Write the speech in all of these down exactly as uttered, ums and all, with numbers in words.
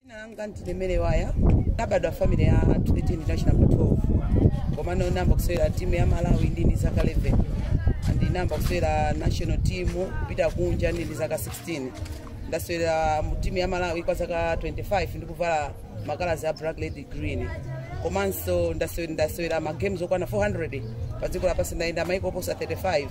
Nanganti nemere waya nabadwa family ya Trinity International twelve koma no namba kusera team ya Malawi ndi ndi zaka eleven andi namba kusera national team kupita kunja ndi zaka sixteen ndasera mu team ya Malawi kwa zaka twenty-five ndi kuvala makala za black lady green komanso ndasera ndasera ma games okwana four hundred padziko lapasi ndaenda maiko posa thirty-five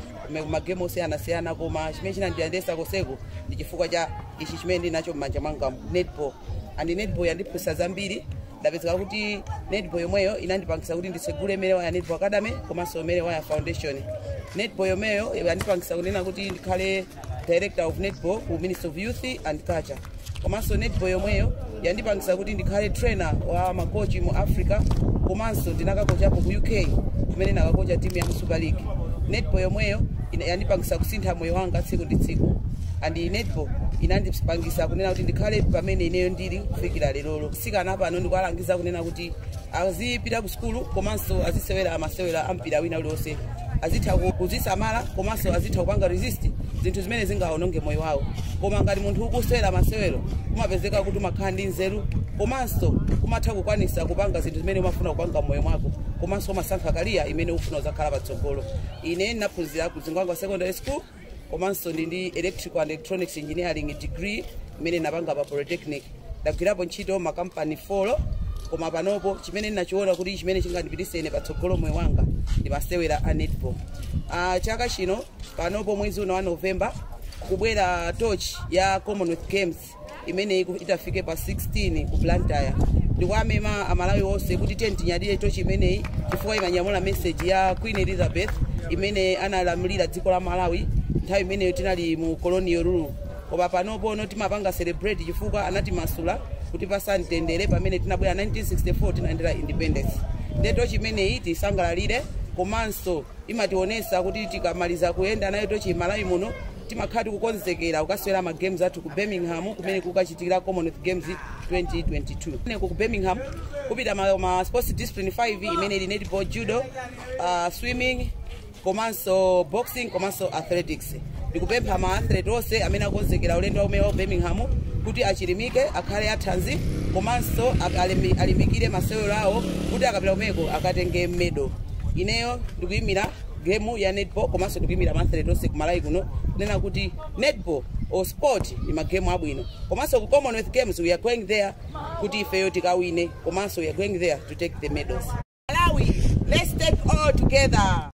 ma game osiyana siyana koma chimene chinandiyendesa koseko ndi chifukwa cha ichi chimene ndinacho m'manja mwanga netball and netball yandiphunzitsa zambiri ndapezeka kuti netball yomweyo inandipangisa kuti ndisegule mere wa netball academy komanso mere wa foundation netball yomweyo yandipangisa kunena kuti ndikhale director of netball ku Ministry of Youth and Culture komanso netball yomweyo yandipangisa kuti ndikhale trainer wa makochi mu Africa komanso ndinakakochapo ku U K kumene nakakocha team ya Super League netball yomweyo yanipangisa kusintha moyo wanga tsiku ndi tsiku andi netball inandipangisa kunena kuti ndikhale pamene ineyo ndili kufikira lero sikana pano ndikwalangiza kunena kuti azipita ku skulu komanso azisewera amasewera ampira wina uliwonse azitha kuzisamala komanso azitha kupanga resist zinthu zimene zingaononge moyo wawo koma ngati munthu ukusewera amasewero kumapezeka kuti umakhala ndi nzeru komanso kumatha kukwanisa kupanga zinthu zimene umafuna kupanga moyo mwako komanso umasankha kariya imene ufuna uzakhala patsogolo ine ndinaphunzira ku Zingwangwa Secondary School komanso ndi ndi electrical and electronics engineering degree imene napanga pa polytechnic ndagwirapo ntchito ma company four koma panopo chimene ndinachiona kuti chimene chingandipitise ine patsogolo moyo wanga ndi masewera a netball ah chaka chino panopo mwezi uno wa November kubwera torch ya Commonwealth Games imene itafike pa sixteen ku Blantyre ndikwamema amalawi wonse kuti tenti nyadire torch imeneyi chifukwa imanyamula message ya Queen Elizabeth imene analamulira dziko la Malawi nthawi imeneyo tinali mu colonial rule koma panopo no timapanga celebrate chifukwa anatimasula kuti pasantendere pamene tinabwera nineteen sixty-four tinaendera independence ndeto chimeneyi tisangalalire komanso imationesa kuti tikamaliza kuyenda nayo tochi Malawi muno timakhati kukonzekera ukaswera ma games athu ku Birmingham kumene kukachitikira Commonwealth Games twenty twenty-two ne ku Birmingham kupita ma, ma sports discipline five imene ili netball, judo, uh, swimming komanso boxing komanso athletics ndikupempha ma athlete onse amene akonzekera ulendo umene wa Birmingham kuti achilimike akhale athanzi komanso alimikire masewero awo kuti akapita kumeko akatenge medal ineyo ndikuyimira game ya netball komanso ndikuyimira ma athlete onse ku Malawi kuno kunena kuti netball or sport ni magame abwino komanso ku Commonwealth Games we are going there kuti ifeyo tikawine komanso we are going there to take the medals. Malawi, let's take all together.